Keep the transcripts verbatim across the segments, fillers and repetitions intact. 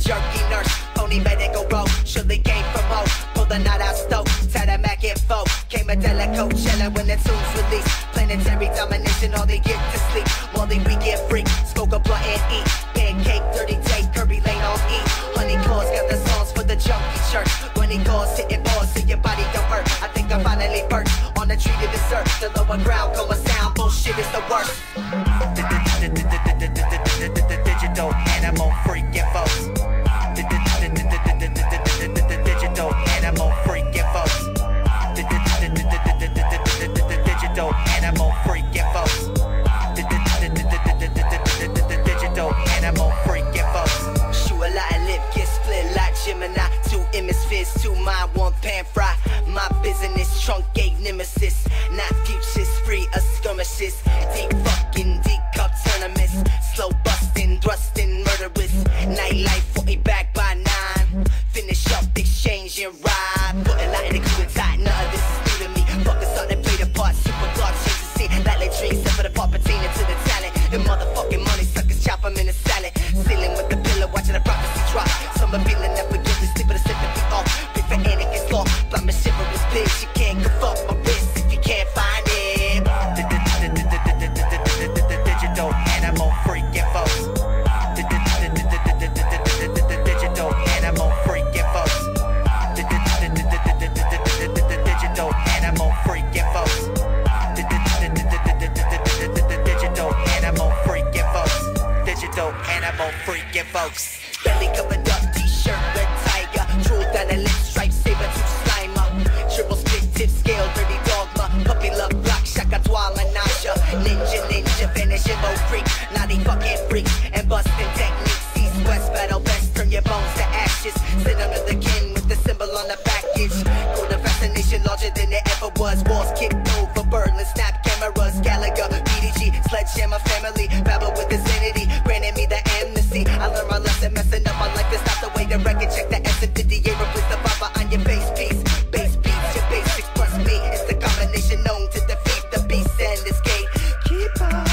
jerky nurse, pony medical road, surely came from home. Pull the knot out stove, tell the Mac info. Came a della Coachella when the tunes released. Planetary domination, all they get to sleep. Molly, we get free, smoke a blunt and eat. Pancake, dirty take, Kirby Lane on E. Honey claws got the songs for the junkie church. When he calls, hitting balls so your body don't hurt. I think I finally perched on the tree to the surf. The lower ground, come a sound, bullshit is the worst. Digital animal freaking folks. Digital animal freaking folks. Digital animal freaking folks. Digital animal freaking folks. Shoot a lot of lip, get split like Gemini. Two hemispheres, two mind, one pan fry. My business, truncate nemesis. Not futures, free of skirmishes. Deep fucking, deep cup tournaments. Slow busting, thrusting, murderous. Nightlife, forty back by nine. Finish up, exchange and ride. Put a lot in the crew and tight, none of this is new to me. Fuckers starting to play the part, super clock, change the scene. Like latrine, except for the part pertaining to the talent. The motherfucking money suckers, chop them in a salad. Ceiling with the pillow, watching the prophecy drop. Some are feeling never guilty, sleep with a sympathy off. Big for Anakin's law, blind my shiverous bitch. You can't go fuck my wrist if you can't find it. Digital animal freaking folks. Digital animal freaking folks. Digital animal freaking folks. Digital animal freaking folks. Digital animal freaking folks. Belly covered up, t-shirt, red tiger. Drool down the lip, stripe, saber tooth slimer. Triple split, tip scale, dirty dogma. Puppy love block, shaka twala nasha. Ninja, ninja, vanish, mo freak. Naughty fucking freaks and busting techniques. East, west, battle best, turn your bones to ashes. Sit under the kin with the symbol on the package. Golden fascination larger than it ever was. Walls kicked over, Berlin, snap cameras. Gallagher, B D G, sledgehammer family. Babble with insanity, granted me the amnesty. I learned my lesson, messing up my life is not the way to record. Check the S and fifty, replace the baba on your base piece. Base beats, your basics plus me. It's the combination known to defeat the beast and escape. Keep on.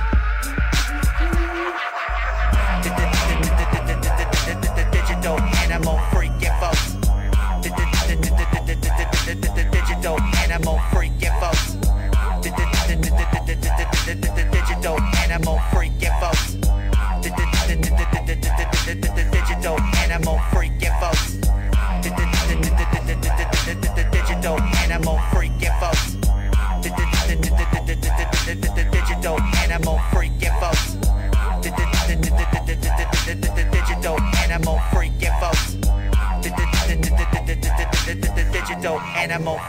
Digital animal freaking folks. Digital animal freaking folks. Digital animal freaking folks. Digital animal freaking folks. Digital animal freaking folks. Digital animal freaking folks. Digital animal freaking folks. Digital animal